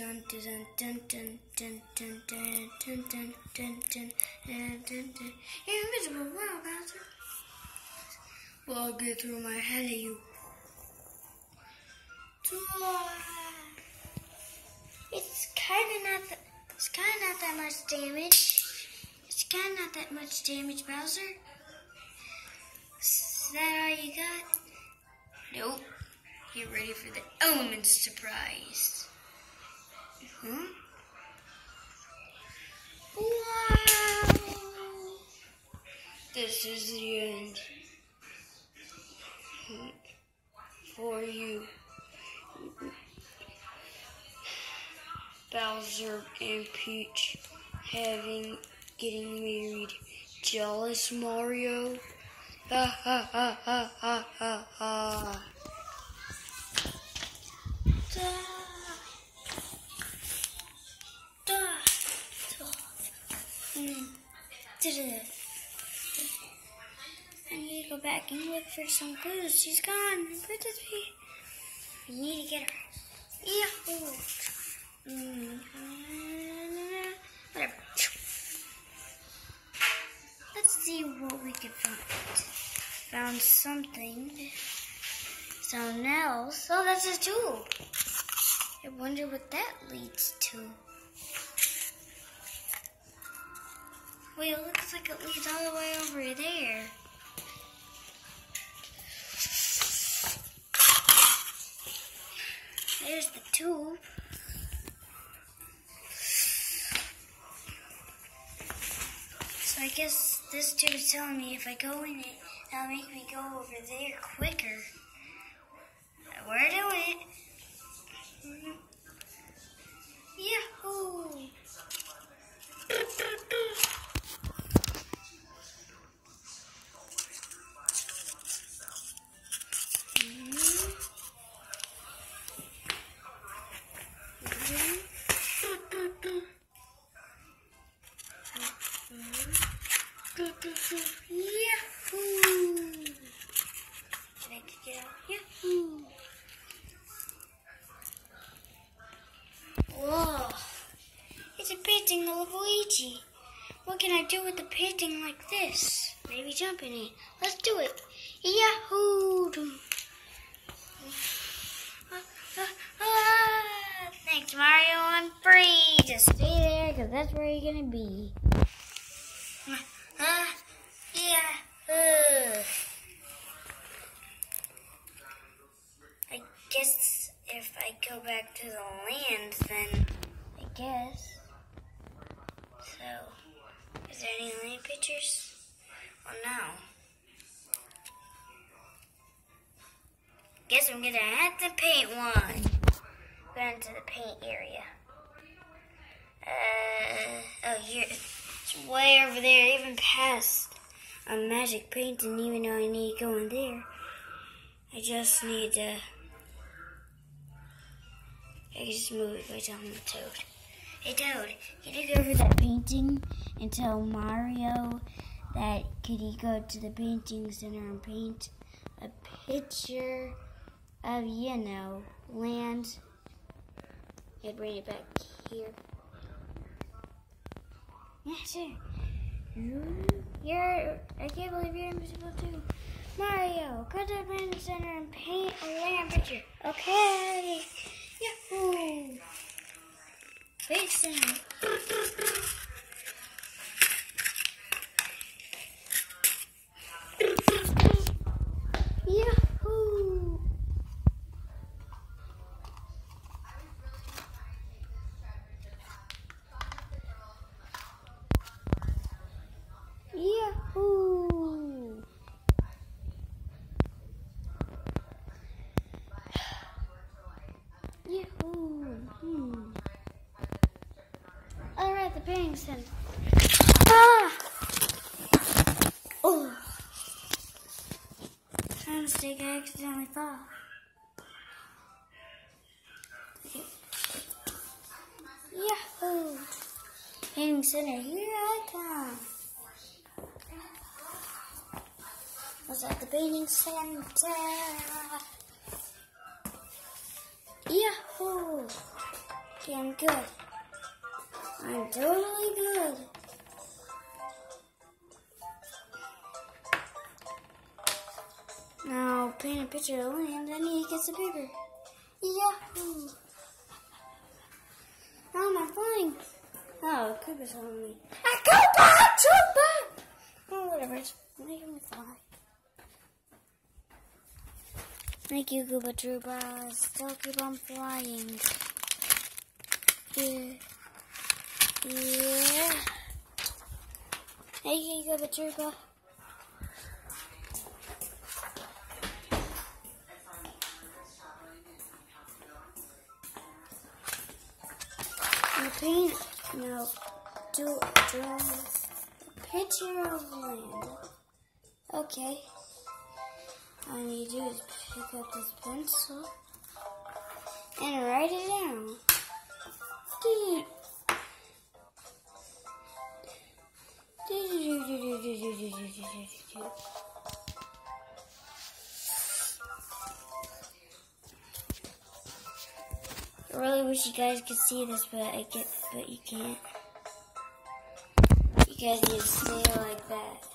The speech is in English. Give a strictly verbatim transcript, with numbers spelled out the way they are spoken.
dun dun dun dun dun dun dun dun dun dun dun dun dun dun. Invisible world, Bowser. Well, I'll get through my head at you. It's kind of not that. It's kind of not that much damage. It's kind of not that much damage, Bowser. Is that all you got? Nope. Get ready for the element surprise. Huh? Wow! This is the end. For you. Bowser and Peach having getting married. Jealous, Mario? Ha ha ha ha ha ha ha. Da, da, da. Mm. I need to go back and look for some clues. She's gone. Where did we? We need to get her. Yahoo! Mm. Whatever. Let's see what we can find. Found something. Something else. Oh, that's a tube. I wonder what that leads to. Wait, it looks like it leads all the way over there. There's the tube. So I guess this tube is telling me if I go in it, that'll make me go over there quicker. We're doing it. Mm-hmm. Yahoo! Yahoo! Did I get out? Yahoo! Whoa! It's a painting of Luigi. What can I do with a painting like this? Maybe jump in it. Let's do it. Yahoo! Ah, ah, ah. Thanks, Mario. I'm free. Just stay there, because that's where you're going to be. Uh, yeah. Uh. I guess if I go back to the land, then I guess. So, is there any land pictures? Well, no. Guess I'm gonna have to paint one. Go into the paint area. Uh, oh, here. It's way over there, even past a magic painting, even though I need to go in there. I just need to... I can just move it by telling the Toad. Hey Toad, can you go over that painting and tell Mario that could he go to the painting center and paint a picture of, you know, land? And bring it back here. Yeah, sure. You're, I can't believe you're invisible too. Mario, go to the painting center and paint a land picture. Okay. Yahoo! Paint center. Yahoo! Yahoo! Yahoo! Hmm. Alright, the painting center. Ah! Oh! My mistake, I accidentally fell. Okay. Yahoo! Painting center, here I come. Was at the painting center. Yahoo! Okay, I'm good. I'm totally good. Now paint a picture of land, then he gets a paper. Yahoo! How am I flying? Oh, Koopa's following me. Ah, Koopa! Koopa! Oh, whatever. It's making me fly. Thank you, Koopa Troopa. Still keep on flying. Yeah. Yeah. Thank you, Koopa Troopa. Paint, no, do, draw a picture of land. Okay. All I need to do is pick up this pencil and write it down. Dude. I really wish you guys could see this, but I get, but you can't. You guys need to stay like that.